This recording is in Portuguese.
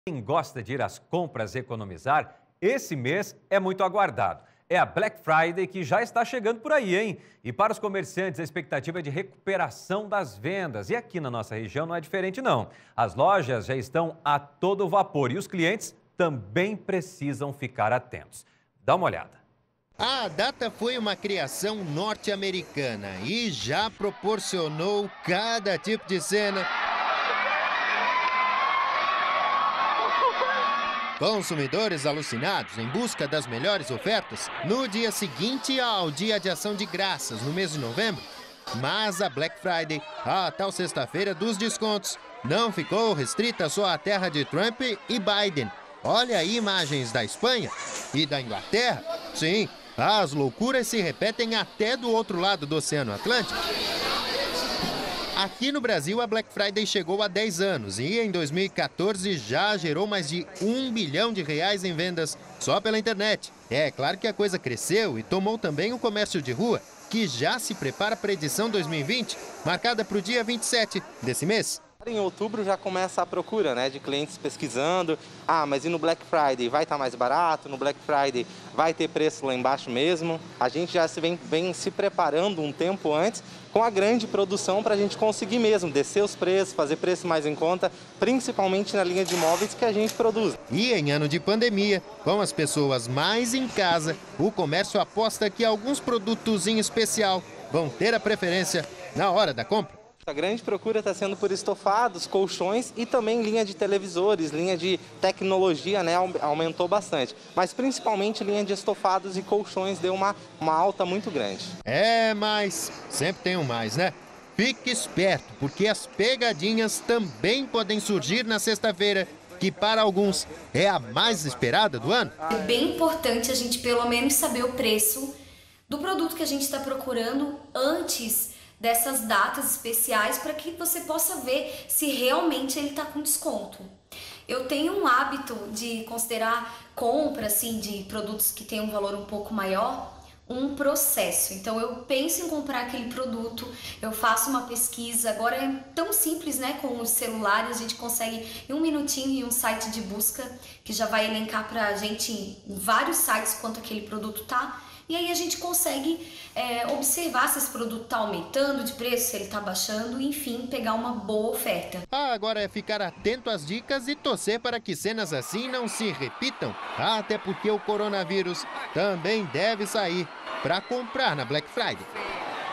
Quem gosta de ir às compras e economizar, esse mês é muito aguardado. É a Black Friday que já está chegando por aí, hein? E para os comerciantes, a expectativa é de recuperação das vendas. E aqui na nossa região não é diferente, não. As lojas já estão a todo vapor e os clientes também precisam ficar atentos. Dá uma olhada. A data foi uma criação norte-americana e já proporcionou cada tipo de cena. Consumidores alucinados em busca das melhores ofertas no dia seguinte ao Dia de Ação de Graças, no mês de novembro. Mas a Black Friday, a tal sexta-feira dos descontos, não ficou restrita só à terra de Trump e Biden. Olha aí imagens da Espanha e da Inglaterra. Sim, as loucuras se repetem até do outro lado do Oceano Atlântico. Aqui no Brasil, a Black Friday chegou há 10 anos e em 2014 já gerou mais de R$1 bilhão em vendas só pela internet. É claro que a coisa cresceu e tomou também o comércio de rua, que já se prepara para a edição 2020, marcada para o dia 27 desse mês. Em outubro já começa a procura, né, de clientes pesquisando. Mas e no Black Friday vai estar mais barato? No Black Friday vai ter preço lá embaixo mesmo? A gente já vem se preparando um tempo antes com a grande produção para a gente conseguir mesmo descer os preços, fazer preço mais em conta, principalmente na linha de móveis que a gente produz. E em ano de pandemia, com as pessoas mais em casa, o comércio aposta que alguns produtos em especial vão ter a preferência na hora da compra. A grande procura está sendo por estofados, colchões e também linha de televisores, linha de tecnologia, né, aumentou bastante. Mas principalmente linha de estofados e colchões deu uma alta muito grande. Mas sempre tem um mais, né? Fique esperto, porque as pegadinhas também podem surgir na sexta-feira, que para alguns é a mais esperada do ano. É bem importante a gente pelo menos saber o preço do produto que a gente está procurando antes dessas datas especiais para que você possa ver se realmente ele está com desconto. Eu tenho um hábito de considerar compra assim, de produtos que têm um valor um pouco maior um processo. Então eu penso em comprar aquele produto, eu faço uma pesquisa. Agora é tão simples, né? Com os celulares a gente consegue em 1 minutinho em um site de busca que já vai elencar para a gente em vários sites quanto aquele produto tá. E aí a gente consegue observar se esse produto está aumentando de preço, se ele está baixando, enfim, pegar uma boa oferta. Agora é ficar atento às dicas e torcer para que cenas assim não se repitam, até porque o coronavírus também deve sair para comprar na Black Friday.